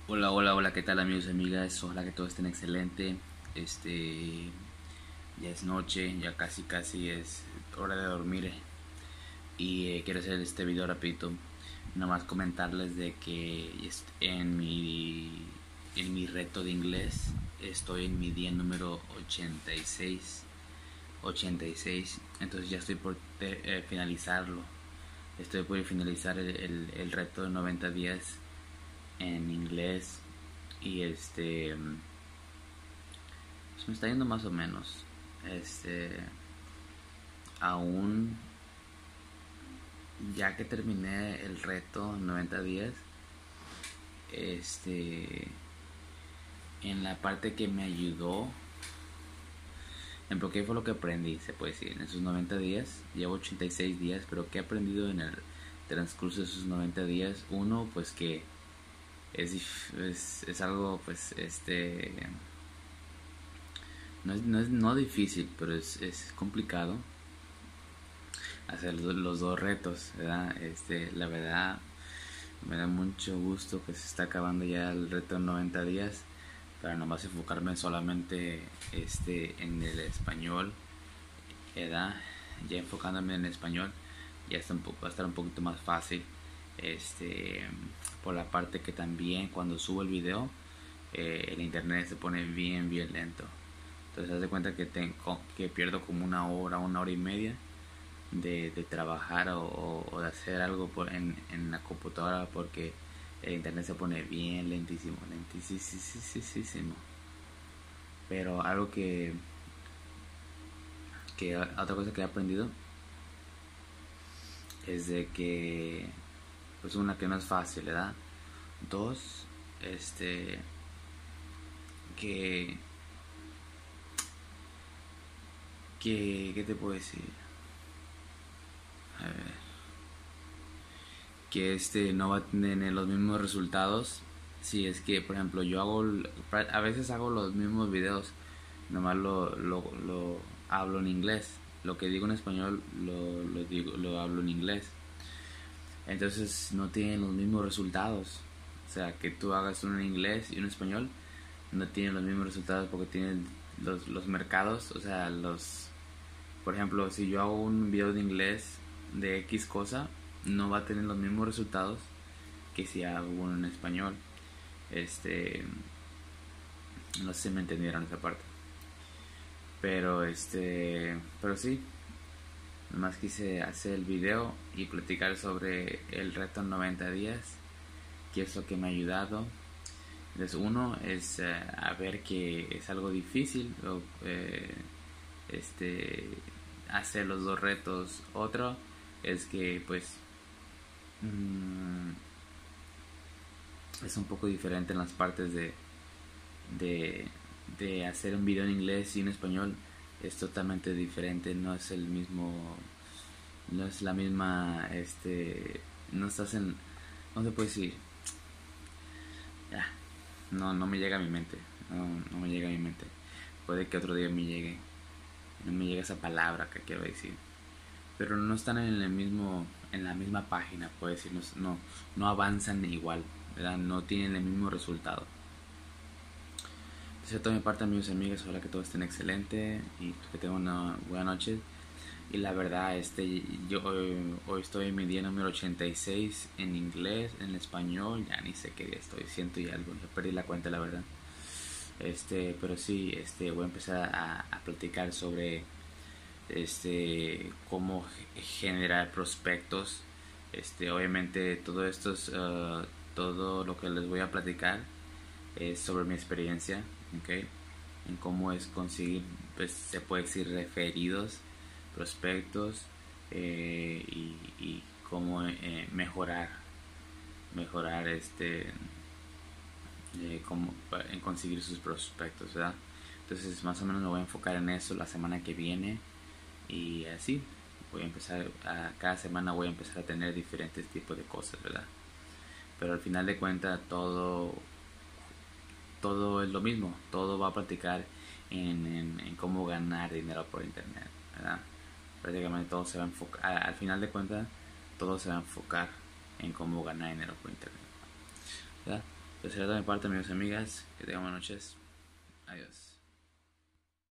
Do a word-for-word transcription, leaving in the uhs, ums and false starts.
Hola, hola, hola, ¿qué tal amigos y amigas? Ojalá que todos estén excelente. Este, ya es noche, ya casi casi es hora de dormir. Y eh, quiero hacer este video rapidito. Nomás comentarles de que est- en mi, en mi reto de inglés estoy en mi día número ochenta y seis. ochenta y seis, entonces ya estoy por te- eh, finalizarlo. Estoy por finalizar el, el, el reto de noventa días en inglés. Y este pues me está yendo más o menos. Este, aún ya que terminé el reto noventa días, este, en la parte que me ayudó, en lo que fue lo que aprendí, se puede decir, en esos noventa días, llevo ochenta y seis días, pero ¿qué he aprendido en el transcurso de esos noventa días? Uno, pues que es, es, es algo, pues, este, no es, no es no difícil, pero es, es complicado hacer los, los dos retos, ¿verdad? Este, la verdad, me da mucho gusto que se está acabando ya el reto en noventa días para nomás enfocarme solamente este, en el español, ¿verdad? Ya enfocándome en el español ya está un poco, va a estar un poquito más fácil. Este, por la parte que también cuando subo el video, eh, el internet se pone bien, bien lento. Entonces, haz de cuenta que, tengo, que pierdo como una hora, una hora y media de, de trabajar o, o, de hacer algo por, en, en la computadora porque el internet se pone bien lentísimo, lentísimo. Pero algo que, que otra cosa que he aprendido es de que, pues una que no es fácil, ¿verdad? Dos, este, que, que, ¿qué te puedo decir? A ver, que este no va a tener los mismos resultados si es que, por ejemplo, yo hago, a veces hago los mismos videos, nomás lo, lo, lo hablo en inglés, lo que digo en español lo, lo, digo, lo hablo en inglés, entonces no tienen los mismos resultados, o sea, que tú hagas uno en inglés y uno en español, no tienen los mismos resultados porque tienen los, los mercados, o sea, los, por ejemplo, si yo hago un video de inglés de X cosa, no va a tener los mismos resultados que si hago uno en español. Este, no sé si me entendieron esa parte. Pero este, pero sí, nomás quise hacer el video y platicar sobre el reto en noventa días, qué es lo que me ha ayudado. Entonces, uno es eh, a ver que es algo difícil, o, eh, este, hacer los dos retos. Otro es que pues mmm, es un poco diferente en las partes de, de, de hacer un video en inglés y en español. Es totalmente diferente, no es el mismo, no es la misma, este, no estás en, no se puede decir, ya, no, no me llega a mi mente, no, no me llega a mi mente. Puede que otro día me llegue, no me llega esa palabra que quiero decir, pero no están en el mismo, en la misma página, puede decir, no, no, no avanzan igual, ¿verdad? No tienen el mismo resultado. Entonces, de toda mi parte, amigos y amigas, ojalá que todos estén excelente y que tengan una buena noche. Y la verdad, este, yo hoy, hoy estoy en mi día número ochenta y seis en inglés, en español, ya ni sé qué día estoy, ciento y algo, ya perdí la cuenta, la verdad. Este, pero sí, este, voy a empezar a, a platicar sobre este cómo generar prospectos. Este, obviamente todo esto es uh, todo lo que les voy a platicar es sobre mi experiencia, ¿okay? En cómo es conseguir, pues se puede decir referidos, prospectos, eh, y, y cómo eh, mejorar, mejorar este, eh, cómo, en conseguir sus prospectos, ¿verdad? Entonces más o menos me voy a enfocar en eso la semana que viene y así voy a empezar, a, cada semana voy a empezar a tener diferentes tipos de cosas, ¿verdad? Pero al final de cuentas todo todo es lo mismo, todo va a platicar en, en, en cómo ganar dinero por internet, ¿verdad? Prácticamente todo se va a enfocar, al final de cuentas, todo se va a enfocar en cómo ganar dinero por internet, ¿verdad? Pues será de mi parte, amigos y amigas. Que tengan buenas noches. Adiós.